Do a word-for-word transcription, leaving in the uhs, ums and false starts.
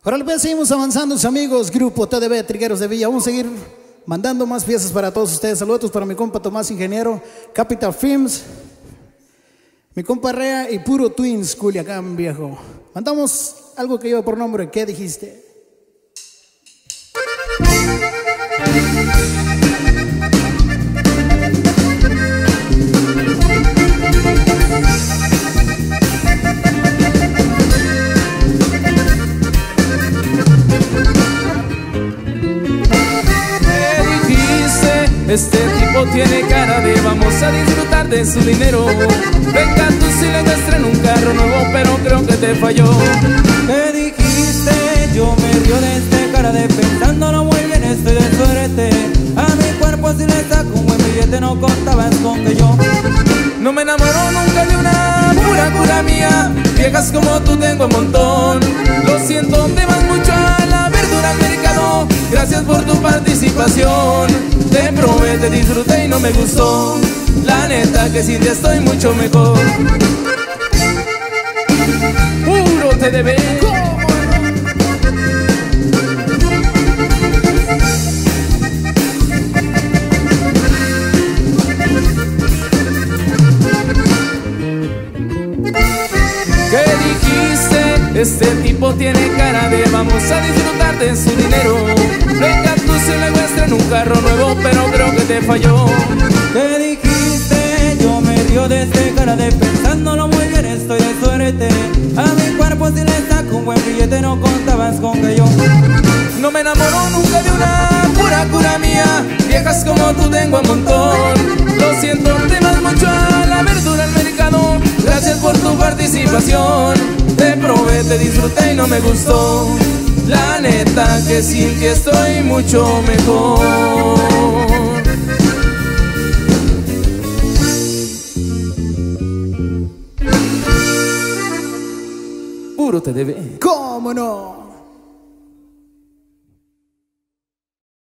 Ahora pues seguimos avanzando, amigos. Grupo T D B, Trigueros de Villa. Vamos a seguir mandando más piezas para todos ustedes. Saludos para mi compa Tomás Ingeniero, Capital Films, mi compa Rea y Puro Twins, Culiacán, viejo. Mandamos algo que lleva por nombre ¿Qué dijiste? Este tipo tiene cara de vamos a disfrutar de su dinero. Venga tú si le muestra en un carro nuevo, pero creo que te falló. ¿Qué dijiste? Yo me río de este cara de pensándolo muy bien, estoy de suerte. A mi cuerpo si le saco un buen billete, no contabas con que yo no me enamoro nunca de una pura cura mía. Viejas como tú tengo un montón. Lo siento, te vas mucho a la verdura al mercado. Gracias por tu participación. Te probé, te disfruté y no me gustó. La neta que sin ti estoy mucho mejor. Puro T D B. ¿Qué dijiste? Este tipo tiene cara de vamos a disfrutar de su dinero. Venga tú si le muestra en un carro nuevo, pero creo que te falló. ¿Qué dijiste? Yo me río de este cara de pensándolo muy bien, estoy de suerte. A mi cuerpo si le saco un buen billete, no contabas con que yo no me enamoro nunca de una pura cura mía. Viejas como tú tengo un montón. Lo siento, te vas mucho a la verdura al mercado. Gracias por tu participación. Te probé, te disfruté y no me gustó. La neta que sin ti estoy mucho mejor. Puro T D B. ¿Cómo no?